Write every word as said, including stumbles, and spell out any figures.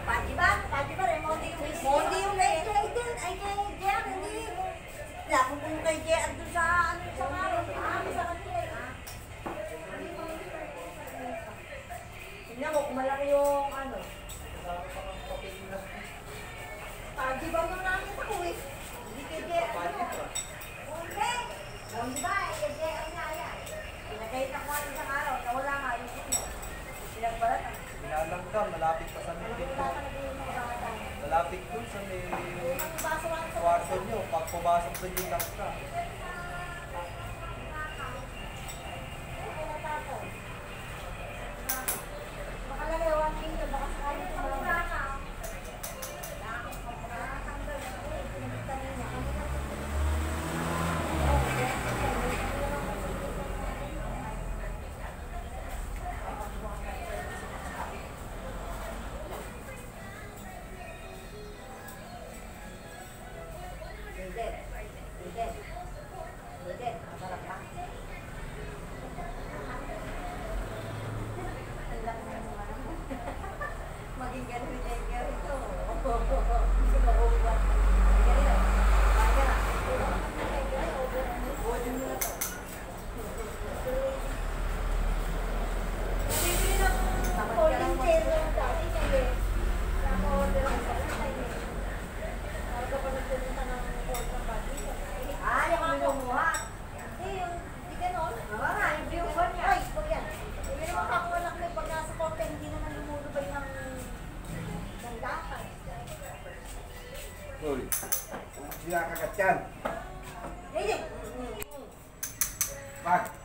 Pati ba? Pati ba rin? Mondi yung Mondi yung kay Jay din. Ay kay Jay, hindi. Lapo kung kay Jay at doon sa ano sa araw. Sa kanila. Tingnan mo kung malaki yung ano. Pati ba mo namin ako eh? Hindi kay Jay. Okay. Mondi ba? Kay Jay ang naya. Pinagkait ako ang isang araw. Nawala nga yung sino. Pinagbalat ang Binalang ka, malapit pa sa may pinto. Malapit dun sa may kwarto nyo. Pag pumasok doon yung lang ka. baka lalawan dito, baka sakali tumawag. Hindi. Hindi. Hindi. Masarap ka. Ang laki ng mga naman. Maging ganun yung take care ito. Hindi ko mauubat. Hindi rin o. Bakit na? Ubutin mo na ito. Holding chair lang dati kasi naka-order ang sa lang. Marga pa nagpunta ng order body. Ah, yung mga kumuha. Eh, yung di ganon. Oo nga, yung view ko niya. Ay, pag yan. Yung mga kakuha na pag nasa kote, hindi naman lumulubay ng ng dapat. Uy, hindi nakakagat yan. Hindi. Bag.